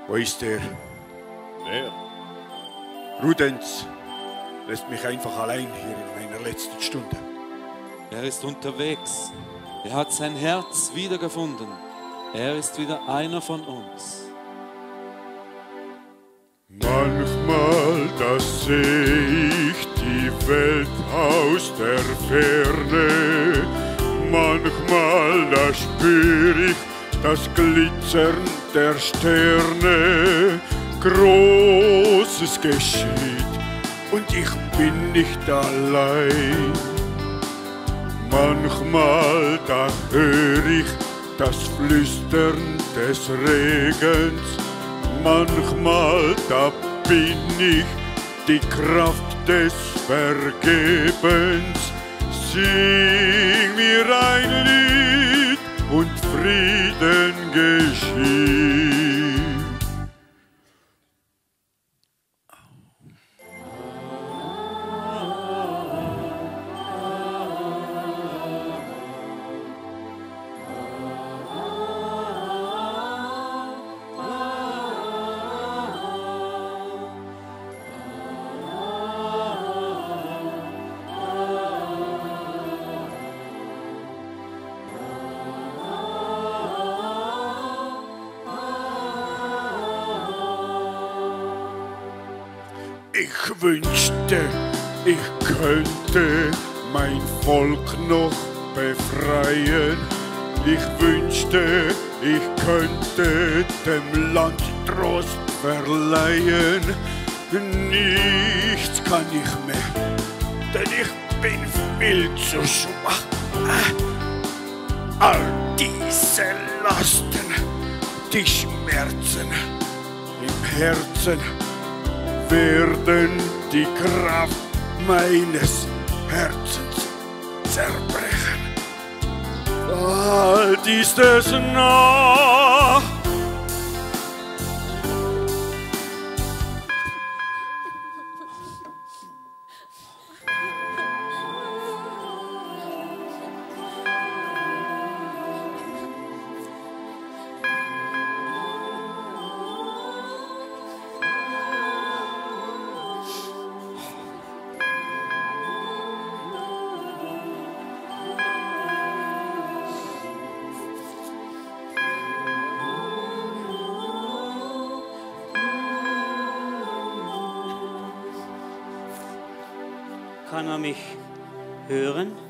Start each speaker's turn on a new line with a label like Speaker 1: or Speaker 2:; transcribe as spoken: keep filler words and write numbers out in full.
Speaker 1: Wo ist der?
Speaker 2: Wer?
Speaker 1: Rudenz lässt mich einfach allein hier in meiner letzten Stunde.
Speaker 3: Er ist unterwegs. Er hat sein Herz wiedergefunden. Er ist wieder einer von uns.
Speaker 1: Manchmal, da seh ich die Welt aus der Ferne. Manchmal, da spür ich das Glitzern der Sterne. Großes geschieht und ich bin nicht allein. Manchmal, da hör ich das Flüstern des Regens. Manchmal, da bin ich die Kraft des Vergebens. Sing mir ein Lied und Frieden geschieht. Ich wünschte, ich könnte mein Volk noch befreien. Ich wünschte, ich könnte dem Land Trost verleihen. Nichts kann ich mehr, denn ich bin viel zu schwach. All diese Lasten, die Schmerzen im Herzen werden die Kraft meines Herzens zerbrechen. Bald ist es nah.
Speaker 4: Kann er mich hören?